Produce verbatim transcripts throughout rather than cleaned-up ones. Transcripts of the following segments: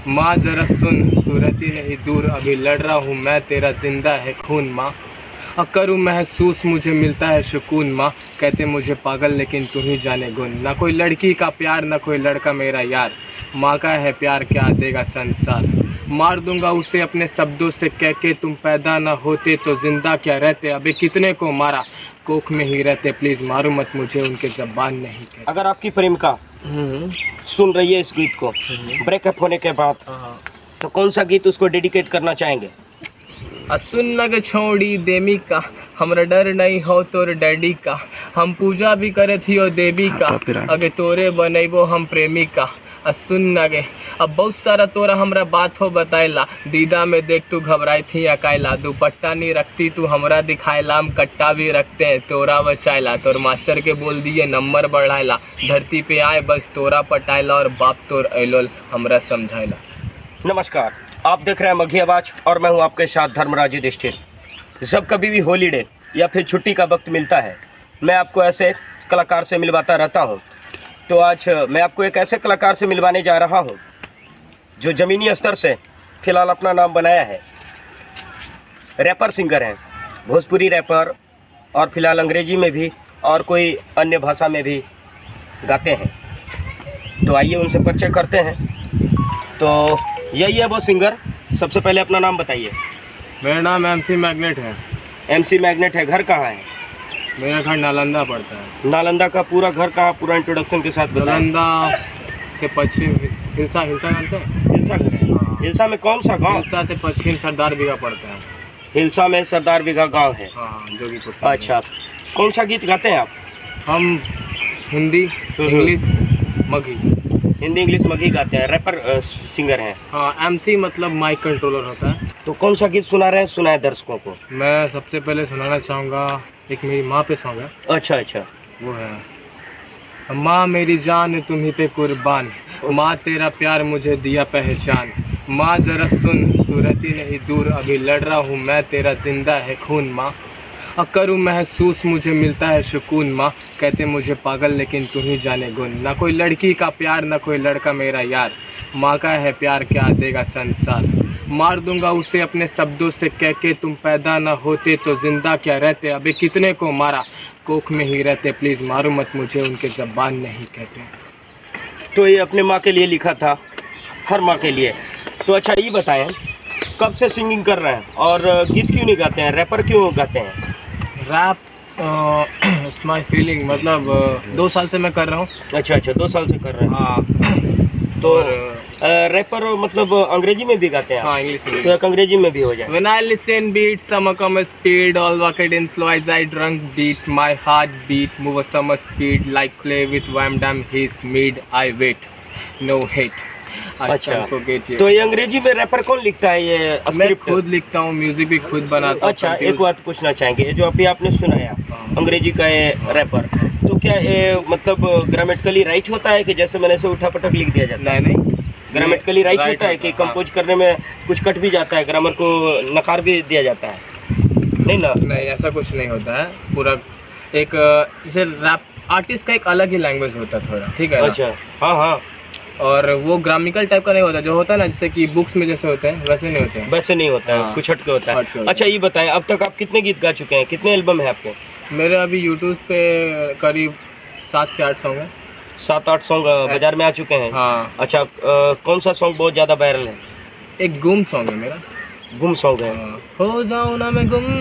माँ जरा सुन, तू रहती नहीं दूर, अभी लड़ रहा हूँ मैं, तेरा जिंदा है खून माँ। अब करूँ महसूस मुझे मिलता है सुकून माँ, कहते मुझे पागल लेकिन तू ही जाने गुण। ना कोई लड़की का प्यार ना कोई लड़का मेरा यार, माँ का है प्यार क्या देगा संसार। मार दूंगा उसे अपने शब्दों से कह के, तुम पैदा ना होते तो जिंदा क्या रहते। अबे कितने को मारा कोख में ही रहते, प्लीज़ मारो मत मुझे उनके ज़बान नहीं कहते। अगर आपकी प्रेमिका सुन रही है इस गीत को ब्रेकअप होने के बाद, तो कौन सा गीत उसको डेडिकेट करना चाहेंगे? सुन लग छोड़ी देमी का, हमरा डर नहीं हो तोर डैडी का, हम पूजा भी करे थी ओ देवी का, अगे तोरे बनेबो हम प्रेमी का। सुन लगे अब बहुत सारा तोरा हमरा बात हो बताइला, दीदा में देख तू घबराई थी अकायला, दुपट्टा नहीं रखती तू हमरा दिखाइला, हम कट्टा भी रखते हैं तोरा बचाइला, तोर मास्टर के बोल दिए नंबर बढ़ाइला, धरती पे आए बस तोरा पटाइला, और बाप तोर अलोल हमरा समझाइला। नमस्कार, आप देख रहे हैं मघी आवाज और मैं हूं आपके साथ धर्मराज युधिष्ठिर। जब कभी भी हॉलीडे या फिर छुट्टी का वक्त मिलता है, मैं आपको ऐसे कलाकार से मिलवाता रहता हूं। तो आज मैं आपको एक ऐसे कलाकार से मिलवाने जा रहा हूं जो ज़मीनी स्तर से फिलहाल अपना नाम बनाया है। रैपर सिंगर हैं, भोजपुरी रैपर, और फिलहाल अंग्रेजी में भी और कोई अन्य भाषा में भी गाते हैं। तो आइए उनसे परिचय करते हैं। तो यही है वो सिंगर। सबसे पहले अपना नाम बताइए। मेरा नाम एमसी मैग्नेट है। एमसी मैग्नेट है। घर कहाँ है? मेरा घर नालंदा पड़ता है। नालंदा का पूरा घर कहाँ, पूरा इंट्रोडक्शन के साथ बताएं। नालंदा से पश्चिम हिलसा, हिलसा जानते हैं? हिलसा घर है। हाँ। हिलसा में कौन सा गांव? हिलसा से पश्चिम सरदार बीघा पड़ता है। हिलसा में सरदार बीघा गांव है। हाँ, जोगीपुर से। अच्छा, कौन सा गीत गाते हैं आप? हम हिंदी, इंग्लिश, मघी। हिंदी, इंग्लिश, मघी गाते हैं। रैपर सिंगर हैं। हाँ, एमसी मतलब माइक कंट्रोलर होता है। तो कौन सा गीत सुना रहे हैं, सुनाए दर्शकों को? मैं सबसे पहले सुनाना चाहूँगा, एक मेरी माँ पे सॉन्ग है। अच्छा अच्छा। वो है, माँ मेरी जान तुम्ही पे कुर्बान, माँ तेरा प्यार मुझे दिया पहचान, माँ जरा सुन, तू रहती नहीं दूर, अभी लड़ रहा हूँ मैं, तेरा जिंदा है खून माँ। अब करूँ महसूस मुझे मिलता है सुकून माँ, कहते मुझे पागल लेकिन तू ही जाने गुण। ना कोई लड़की का प्यार ना कोई लड़का मेरा यार, माँ का है प्यार क्या देगा संसार। मार दूंगा उसे अपने शब्दों से कह के, तुम पैदा ना होते तो जिंदा क्या रहते। अबे कितने को मारा कोख में ही रहते, प्लीज़ मारो मत मुझे उनके ज़बान नहीं कहते। तो ये अपने माँ के लिए लिखा था, हर माँ के लिए। तो अच्छा ये बताएं, कब से सिंगिंग कर रहे हैं और गीत क्यों नहीं गाते हैं, रैपर क्यों गाते हैं? रैप इट्स माय फीलिंग, मतलब uh, दो साल से मैं कर रहा हूँ। अच्छा अच्छा, दो साल से कर रहे हैं। हाँ। तो रैपर मतलब अंग्रेजी में भी गाते हैं? हाँ, इंग्लिश में। तो एक अंग्रेजी में भी हो जाए। When I listen beats, some come speed, all bucket in slow as I drunk beat, my heart beat, move a summer speed, like play with Wham Dam, his mid, I wait, no hate, I अच्छा, can't forget you. तो ये अंग्रेजी में wrapper कौन लिखता है? ये मैं स्क्रिप्ट खुद लिखता हूँ, म्यूजिक भी खुद बनाता हूँ। अच्छा, एक बात पूछना चाहेंगे, जो अभी आपने सुनाया अंग्रेजी का ये रैपर, तो क्या ये मतलब ग्रामेटिकली राइट होता है कि जैसे मैंने से उठा पटक लिख दिया जाता है? नहीं नहीं, ग्रामेटिकली राइट होता है कि कंपोज करने में कुछ कट भी जाता है, ग्रामर को नकार भी दिया जाता है? नहीं ना? नहीं, ऐसा कुछ नहीं होता है। पूरा एक जैसे रैप आर्टिस्ट का एक अलग ही लैंग्वेज होता है थोड़ा, ठीक है ना? अच्छा, हाँ हाँ। और वो ग्रामिकल टाइप का नहीं होता, जो होता है ना जैसे कि बुक्स में जैसे होते हैं वैसे नहीं होते हैं। वैसे नहीं होता है, हाँ, कुछ हटके होता हटके है। होता अच्छा ये बताएं, अब तक आप कितने गीत गा चुके हैं, कितने एल्बम है आपके? मेरे अभी यूट्यूब पे करीब सात से आठ सॉन्ग है। सात आठ सॉन्ग बाजार में आ चुके हैं। हाँ। अच्छा, आ, कौन सा सॉन्ग बहुत ज़्यादा वायरल है? एक गुम सॉन्ग है मेरा। गुम सॉन्ग है? हाँ। हो जाऊँ ना मैं गुम,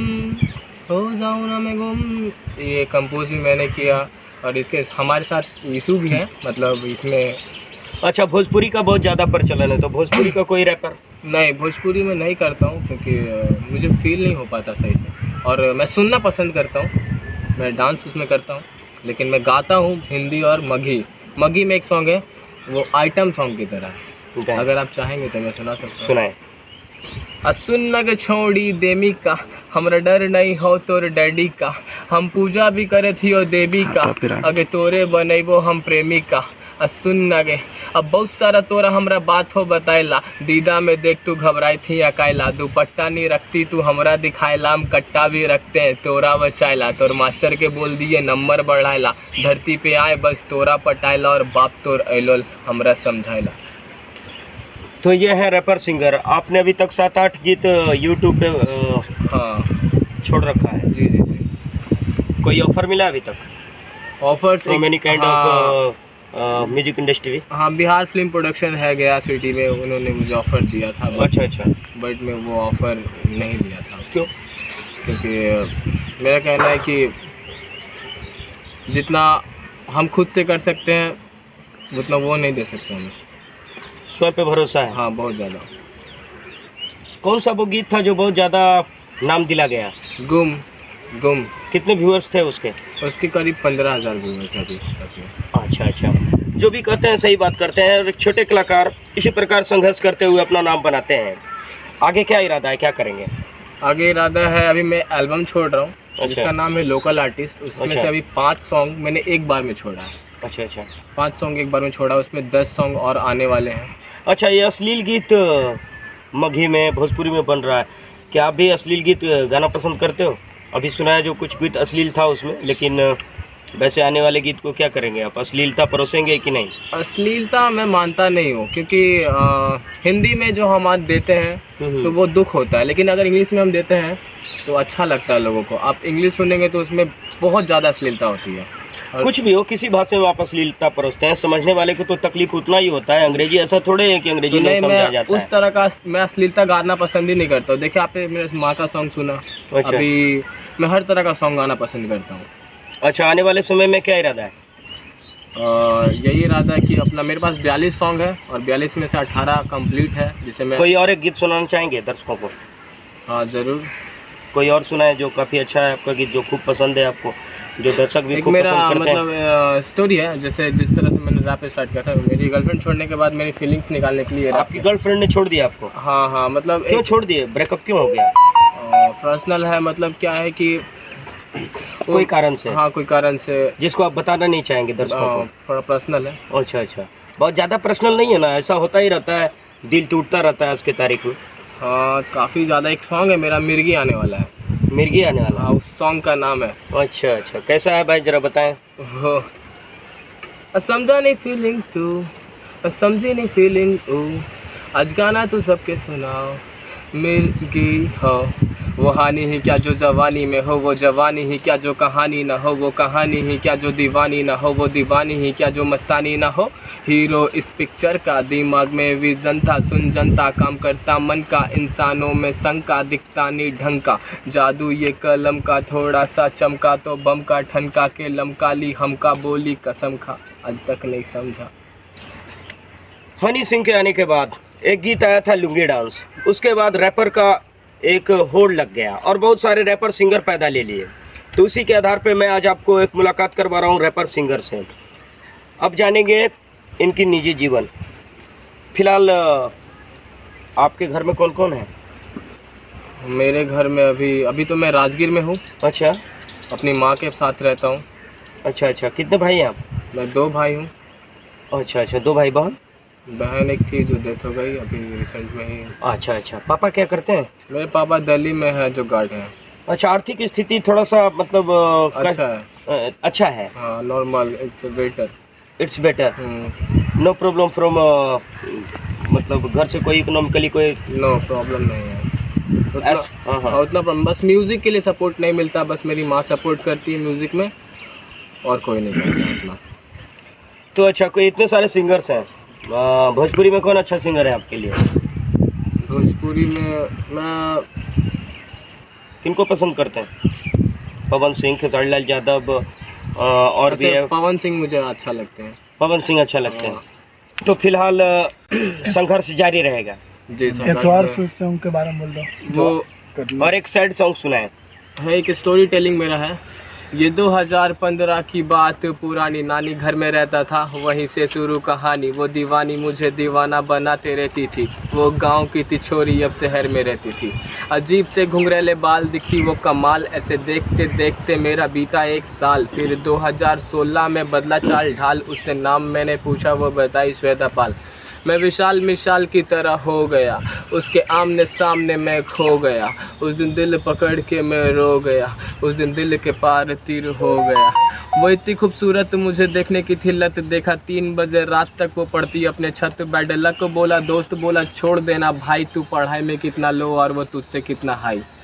हो जाऊँ ना मैं गुम, ये कंपोज भी मैंने किया, और इसके हमारे साथ यीशु भी है, मतलब इसमें। अच्छा, भोजपुरी का बहुत ज़्यादा प्रचलन है, तो भोजपुरी का कोई रैपर? नहीं, भोजपुरी में नहीं करता हूँ क्योंकि मुझे फील नहीं हो पाता सही से, और मैं सुनना पसंद करता हूँ, मैं डांस उसमें करता हूँ, लेकिन मैं गाता हूँ हिंदी और मघी। मघी में एक सॉन्ग है, वो आइटम सॉन्ग की तरह है, अगर आप चाहेंगे तो मैं सुना सकता हूँ। सुनाए। सुन लग छोड़ी देमी का, हमरा डर नहीं हो तोर डैडी का, हम पूजा भी करे थी ओ देवी का, अगे तोरे बनेबो हम प्रेमी का। सुन लगे अब बहुत सारा तोरा हमरा बात हो बताइला, दीदा में देख तू घबराई थी अकायला, दुपट्टा नहीं रखती तू हमरा दिखाइला, हम कट्टा भी रखते हैं तोरा बचाइला, तोर मास्टर के बोल दिए नंबर बढ़ाइला, धरती पे आए बस तोरा पटाइला, और बाप तोर अलोल हमरा समझाइला। तो ये है रैपर सिंगर। आपने अभी तक सात आठ गीत यूट्यूब पे अ, हाँ छोड़ रखा है। जी जी जी। कोई ऑफर मिला अभी तक offers from any kind of music industry? हाँ, बिहार फिल्म प्रोडक्शन है गया सिटी में, उन्होंने मुझे ऑफ़र दिया था, अच्छा अच्छा। बट मैं वो ऑफ़र नहीं लिया था। क्यों? क्योंकि मेरा कहना है कि जितना हम खुद से कर सकते हैं उतना वो नहीं दे सकते हमें। स्वयं पे भरोसा है। हाँ, बहुत ज़्यादा। कौन सा वो गीत था जो बहुत ज़्यादा नाम दिला गया? गुम गुम। कितने व्यूअर्स थे उसके? उसके करीब पंद्रह हज़ार व्यूअर्स अभी तक में। अच्छा अच्छा। जो भी कहते हैं सही बात करते हैं, और एक छोटे कलाकार इसी प्रकार संघर्ष करते हुए अपना नाम बनाते हैं। आगे क्या इरादा है, क्या करेंगे? आगे इरादा है, अभी मैं एल्बम छोड़ रहा हूँ अच्छा। जिसका नाम है लोकल आर्टिस्ट। उसमें अच्छा। से अभी पाँच सॉन्ग मैंने एक बार में छोड़ा है। अच्छा अच्छा। पाँच सॉन्ग एक बार में छोड़ा, उसमें दस सॉन्ग और आने वाले हैं। अच्छा, ये अश्लील गीत मगही में भोजपुरी में बन रहा है, क्या आप भी अश्लील गीत गाना पसंद करते हो? अभी सुना है जो कुछ गीत अश्लील था उसमें, लेकिन वैसे आने वाले गीत को क्या करेंगे आप? अश्लीलता परोसेंगे कि नहीं? अश्लीलता मैं मानता नहीं हूँ, क्योंकि आ, हिंदी में जो हम आज देते हैं तो वो दुख होता है, लेकिन अगर इंग्लिश में हम देते हैं तो अच्छा लगता है लोगों को। आप इंग्लिश सुनेंगे तो उसमें बहुत ज़्यादा अश्लीलता होती है। कुछ भी हो, किसी भाषा में आप अश्लीलता परोसते हैं, समझने वाले को तो तकलीफ उतना ही होता है। अंग्रेजी ऐसा थोड़े है कि अंग्रेजी तो नहीं नहीं, समझा मैं जाता उस है। तरह का मैं अश्लीलता गाना पसंद ही नहीं करता हूँ। देखिए, आपने मेरे माँ का सॉन्ग सुना। अच्छा। अभी मैं हर तरह का सॉन्ग गाना पसंद करता हूँ। अच्छा, आने वाले समय में क्या इरादा है? और यही इरादा है कि अपना मेरे पास बयालीस सॉन्ग है और बयालीस में से अठारह कंप्लीट है, जिसे मैं कोई और एक गीत सुनाना चाहेंगे दर्शकों को? हाँ ज़रूर। कोई और सुना है जो काफ़ी अच्छा है आपका गीत, जो खूब पसंद है आपको, जो दर्शक भी एक खूब मेरा पसंद करते हैं? मतलब स्टोरी है, जैसे जिस तरह से मैंने रैप स्टार्ट किया था। मेरी गर्लफ्रेंड छोड़ने के बाद मेरी फीलिंग्स निकालने के लिए रैप आपकी गर्लफ्रेंड ने छोड़ दिया आपको? हाँ हाँ, मतलब क्यों एक छोड़ दिए? ब्रेकअप क्यों हो गया? पर्सनल है। मतलब क्या है कि कोई कारण से? हाँ, कोई कारण से, जिसको आप बताना नहीं चाहेंगे दर्शकों आ, थोड़ा पर्सनल है। को? अच्छा अच्छा। बहुत ज़्यादा पर्सनल नहीं है ना, ऐसा होता ही रहता है, दिल टूटता रहता है आज की तारीख में। हाँ, काफ़ी ज़्यादा। एक सॉन्ग है मेरा, मिर्गी आने वाला है। मिर्गी आने वाला? हाँ, उस सॉन्ग का नाम है। अच्छा अच्छा। कैसा है भाई, जरा बताएं। वो अ समझा नहीं फीलिंग तू, अ समझी नहीं फीलिंग तू, आज गाना तू सबके सुनाओ। मिर्गी हो वो हानि ही क्या जो जवानी में हो, वो जवानी ही क्या जो कहानी ना हो, वो कहानी ही क्या जो दीवानी ना हो, वो दीवानी ही क्या जो मस्तानी ना हो। हीरो इस पिक्चर का, दिमाग में विजन था, सुन जनता काम करता मन का, इंसानों में शंका दिखता नहीं ढंग का, जादू ये कलम का थोड़ा सा चमका, तो बम का ठनका के लमका ली हमका, बोली कसम खा आज तक नहीं समझा। हनी सिंह के आने के बाद एक गीत आया था लुंगी डांस, उसके बाद रैपर का एक होड़ लग गया और बहुत सारे रैपर सिंगर पैदा ले लिए। तो उसी के आधार पे मैं आज आपको एक मुलाकात करवा रहा हूँ रैपर सिंगर से। अब जानेंगे इनकी निजी जीवन। फिलहाल आपके घर में कौन कौन है? मेरे घर में अभी अभी तो मैं राजगीर में हूँ। अच्छा। अपनी माँ के साथ रहता हूँ। अच्छा अच्छा। कितने भाई हैं आप? मैं दो भाई हूँ। अच्छा अच्छा। दो भाई बहन? बहन एक थी जो डेथ हो गई अभी रिसेंट में ही। अच्छा अच्छा। पापा क्या करते हैं? मेरे पापा दिल्ली में है जो गार्ड हैं। अच्छा, आर्थिक स्थिति थोड़ा सा मतलब अ, अच्छा है। अ, अच्छा है। हाँ, normal, it's better. It's better. No problem from, मतलब घर से कोई इकोनॉमिकली कोई? नो प्रॉब्लम नहीं है उतना। ऐस- हाँ, हाँ। हाँ, उतना प्रॉब्लम, बस म्यूज़िक के लिए सपोर्ट नहीं मिलता, बस मेरी माँ सपोर्ट करती है म्यूज़िक में, और कोई नहीं करता उतना। तो अच्छा, कोई इतने सारे सिंगर्स हैं, अ, भोजपुरी में कौन अच्छा सिंगर है आपके लिए? भोजपुरी में मैं किनको पसंद करते हैं? पवन सिंह, खेसारी लाल यादव, अ, और भी ऐसे है? पवन सिंह मुझे अच्छा लगते हैं। पवन सिंह अच्छा लगते हैं। तो फिलहाल अ, संघर्ष जारी रहेगा। जी, एतवार संघर्ष सॉन्ग के बारे में बोल दो। वो और एक सैड सॉन्ग सुनाए। है, एक स्टोरी टेलिंग मेरा है। ये दो हज़ार पंद्रह की बात, पुरानी नानी घर में रहता था, वहीं से शुरू कहानी। वो दीवानी मुझे दीवाना बनाते रहती थी, वो गांव की थी छोरी अब शहर में रहती थी। अजीब से घुंघरेले बाल दिखती वो कमाल, ऐसे देखते देखते मेरा बीता एक साल। फिर दो हज़ार सोलह में बदला चाल ढाल, उससे नाम मैंने पूछा वो बताई श्वेता पाल। मैं विशाल मिसाल की तरह हो गया, उसके आमने सामने मैं खो गया। उस दिन दिल पकड़ के मैं रो गया, उस दिन दिल के पार तीर हो गया। वो इतनी खूबसूरत मुझे देखने की थी लत, देखा तीन बजे रात तक वो पढ़ती अपने छत। बैड लक बोला, दोस्त बोला छोड़ देना भाई, तू पढ़ाई में कितना लो और वो तुझसे कितना हाई।